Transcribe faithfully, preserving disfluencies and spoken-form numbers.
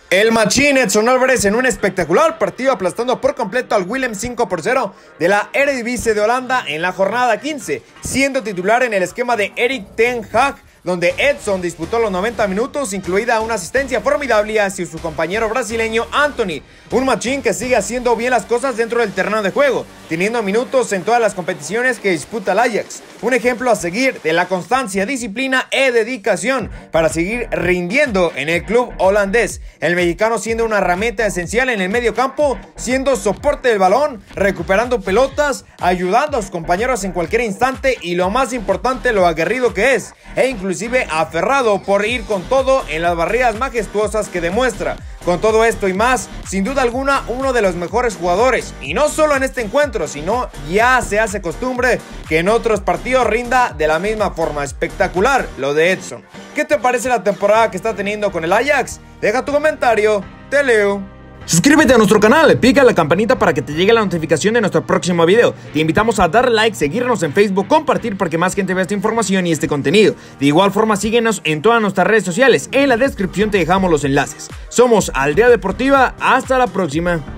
El machín Edson Álvarez en un espectacular partido aplastando por completo al Willem cinco por cero de la Eredivisie de Holanda en la jornada quince, siendo titular en el esquema de Erik ten Hag, donde Edson disputó los noventa minutos, incluida una asistencia formidable hacia su compañero brasileño Antony, un machín que sigue haciendo bien las cosas dentro del terreno de juego, teniendo minutos en todas las competiciones que disputa el Ajax, un ejemplo a seguir de la constancia, disciplina e dedicación para seguir rindiendo en el club holandés, el mexicano siendo una herramienta esencial en el medio campo, siendo soporte del balón, recuperando pelotas, ayudando a sus compañeros en cualquier instante y lo más importante, lo aguerrido que es, e inclusive aferrado por ir con todo en las barridas majestuosas que demuestra. Con todo esto y más, sin duda alguna, uno de los mejores jugadores, y no solo en este encuentro, sino ya se hace costumbre que en otros partidos rinda de la misma forma. Espectacular lo de Edson. ¿Qué te parece la temporada que está teniendo con el Ajax? Deja tu comentario, te leo. Suscríbete a nuestro canal, pica la campanita para que te llegue la notificación de nuestro próximo video. Te invitamos a dar like, seguirnos en Facebook, compartir para que más gente vea esta información y este contenido. De igual forma síguenos en todas nuestras redes sociales, en la descripción te dejamos los enlaces. Somos Aldea Deportiva, hasta la próxima.